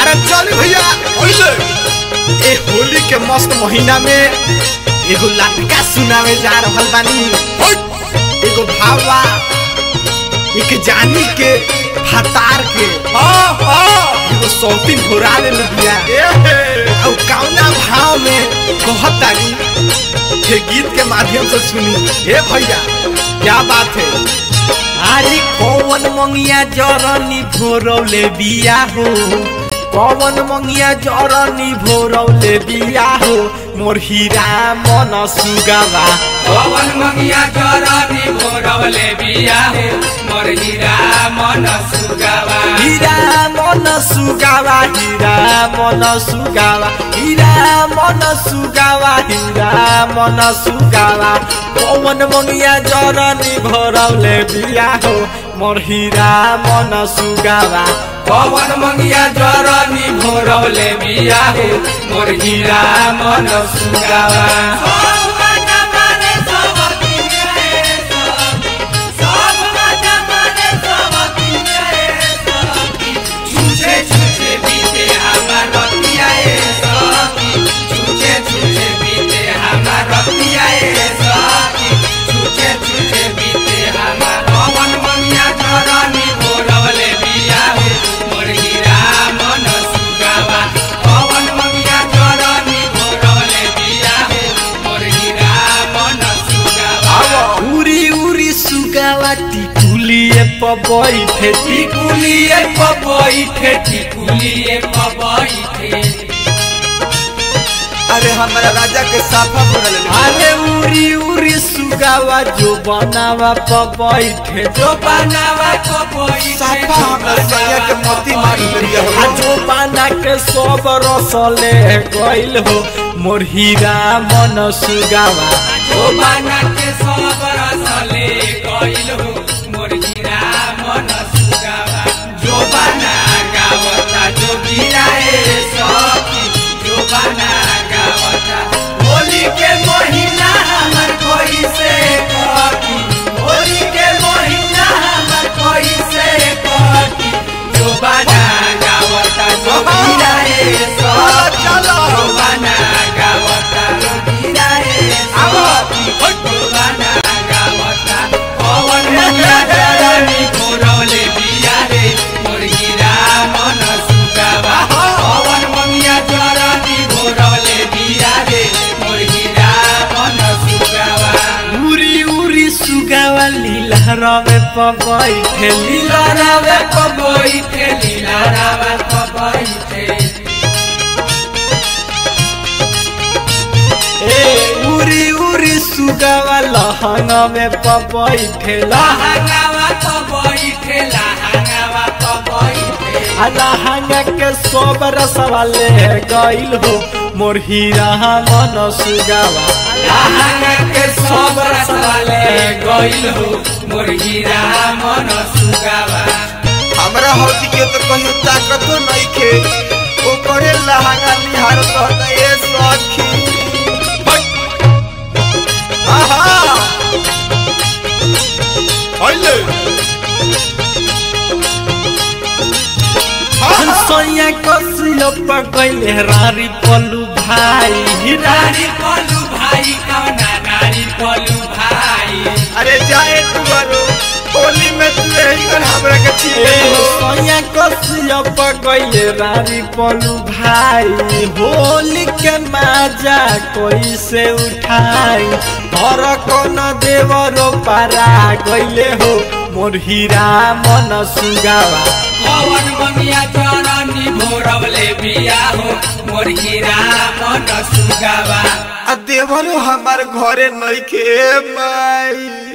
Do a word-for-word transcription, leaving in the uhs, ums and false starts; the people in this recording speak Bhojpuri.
चल भैया ए होली के मस्त महीना में एगो लड़का सुनावे जा रहल बानी। एगो भावा एक जानी के हतार के एगो सौतीन घोरा ले लिया और कौना भाव में कहतानी ये गीत के माध्यम से सुनी। हे भैया क्या बात है। अरे कौन मंगिया जरनी भोरौले बिया हो, कौन मंगिया जरनी भोरौले बिया हो, मोर हीरा मन सुगावा। कौन मंगिया जरनी भोरौले बिया हो, मोर हीरा मन सुगावा। हीरा मन सुगावा, हीरा मन सुगावा, हीरा मन सुगावा, हीरा मन सुगावा। कौन मंगिया जरनी भोरौले बिया हो, मोर हीरा मन सुगावा। कौन मंगिया जरनी भोरौले बिया हो, मोर हीरा मन सुगावा। टिकुलिए पबैठे टिकुलिए पबैठे टिकुलिए पबैठे। अरे हमारा राजा के साफा बोल। अरे उरी उरी सुगावा जो बनावा पबैठे, जो बनावा पबैठे। साफा हमारा सैया के मोती मार लिया हो। जो बना के सब रसले गइल हो, मोर हीरा मन सुगावा। जो बना के सब रसले गइल हो, मोर हीरा मन सुगावा। जो बना गावता जो गिराए सखी, जो बना गावता। होली के महीना हमर कोई से कटी, होली के महीना हमर कोई से कटी। जो बना गावता जो गिराए सखी, जो बना गावता जो गिराए सखी, जो बना गावता। कौन मंगिया जरनी भोरौले बिया रे, मोर हीरा मन सुगावा। कौन मंगिया जरनी भोरौले बिया रे, मोर हीरा मन सुगावा। उरी उरी सुगावा लीलहरवे पबैठे, लीलहरवे पबैठे, लीलहरवे पबैठे। ए उरी उरी सुगावा लहंगा में पबैठे, लहंगावा पबैठे, लहंगावा पबैठे। लहंगा के सब रसवा ले गइल हो, मोर हीरा मन सुगावा। लहंगा के सब रसवा ले गइल हो, मोर हीरा मन सुगावा। हमरा हौदी के तो कहीं ताकतो नहीं खे, ओ करे लहंगा निहार कहता ए सखी। आहा होले हंसैया कसियो पकैले रारी पल्लू भाई, रारी पल्लू भाई कौना रारी पल्लू भाई। अरे जाए तू बरो होली में तू यही कर हमरा के छीने हो। सैया कसियो पकैले रारी पल्लू भाई, होली के मजा कोई से उठाई। घर कौन देवरो पारा गइले हो, मोर हीरा मन सुगावा। कौन मंगिया जरनी भोरौले बिया हो, मोर हीरा मन सुगावा। आ देवरो हमार घरे नहीं खे माई।